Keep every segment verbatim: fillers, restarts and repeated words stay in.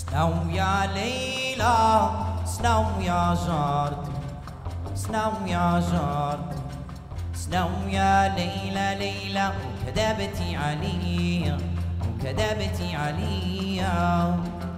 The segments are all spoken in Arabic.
سنو يا ليلى سنو يا جارتي سنو يا جارتي سنو يا ليلى ليلى كذبتي عليا كذبتي عليا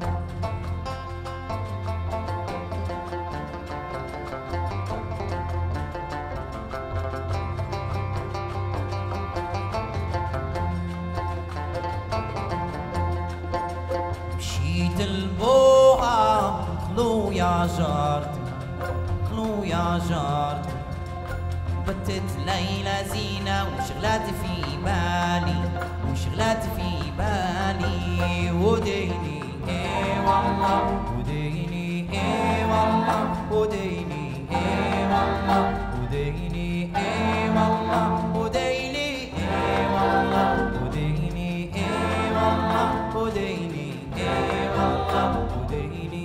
مشيت البوها خلو يا جارتي خلو يا جارتي بتت ليلى زينة وشغلات في بالي وشغلات في بالي وديني ايه والله وديني ايه والله وديني ايه والله وديني ايه والله وديني ايه والله وديني ايه والله وديني ايه والله وديني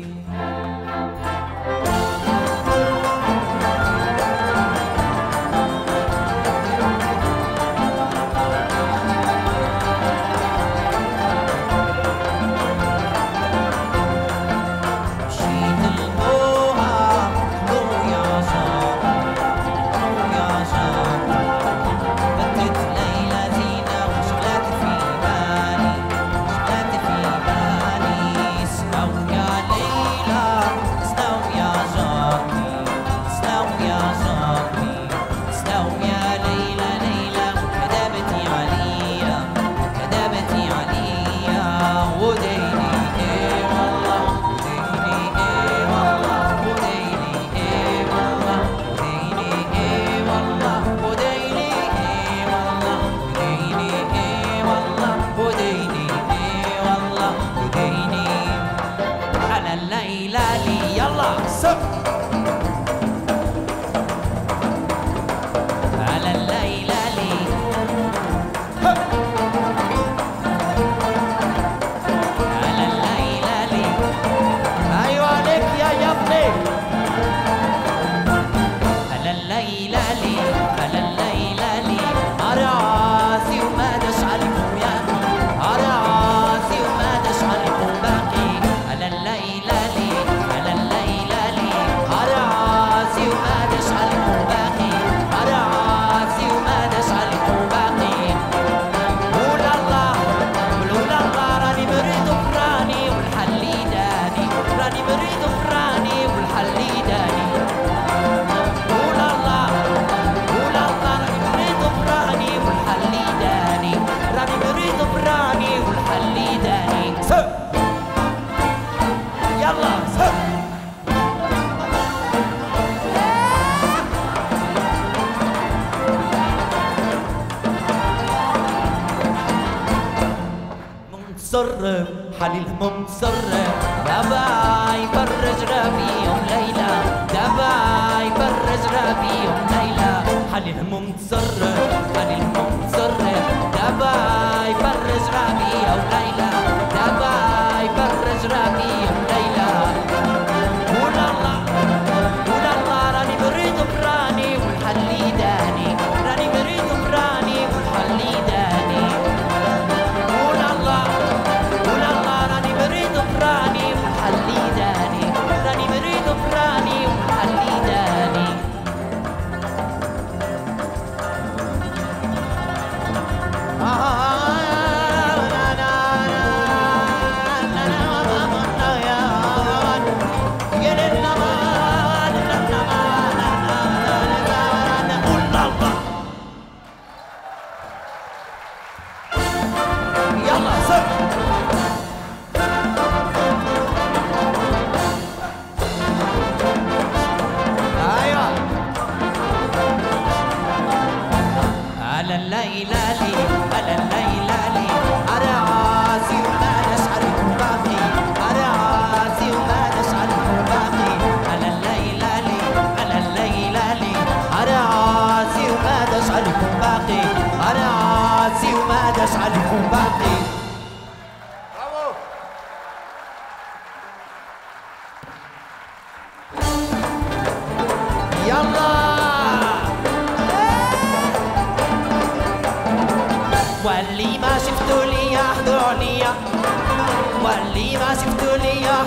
حالي الهموم تصرف دابا يفرج ربي يوم ليلى دابا يفرج ربي يوم ليلى حالي الهموم تصرف حالي الهموم تصرف دابا يفرج ربي يوم ليلى دابا يفرج ربي يوم ليلى قول الله قول الله راني مريض براني والحل داني راني مريض براني والحل داني قول الله قول الله راني مريض براني والحل داني راني مريض براني والحل داني عليكم باقي. برافو. يلا واللي ما شفتوا لي احضروا لي واللي ما شفتوا لي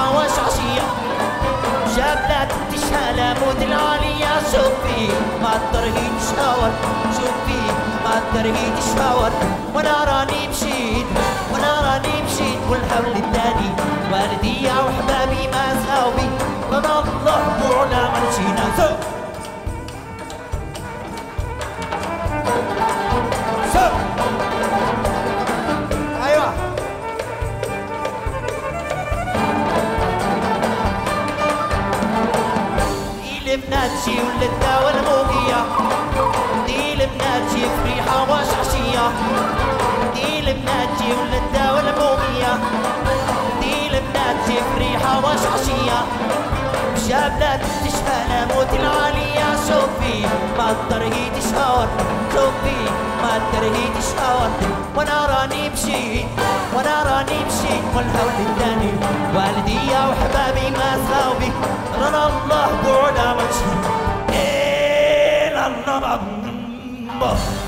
واش عشية جبلات تشهى مود العالية شوفي ما ترهي تشاور شوفي ما ترهي تشاور وانا راني مشيت وانا راني مشيت والحول الثاني والدي وحبابي ما ساوي رضا الله بعنا ما مشينا سو سو ايوه بناتي ولدنا والموقية ديل بناتي فريحة واش عشية ديل بناتي ولدنا والموقية ديل بناتي فريحة واش عشية شابلات تشهى موت العالية شوفي ما ترهي تشاور شوفي ما ترهي تشاور وانا راني مشيت وانا راني مشيت والهول الثاني والدي وحبابي ما ساوي رضا الله بعنا مشي إيه الله